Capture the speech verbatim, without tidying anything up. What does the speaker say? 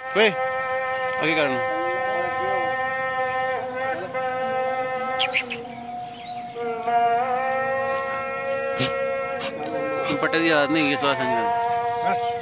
वे आगे करना पट्टे की याद नहीं है स्वास्थ्य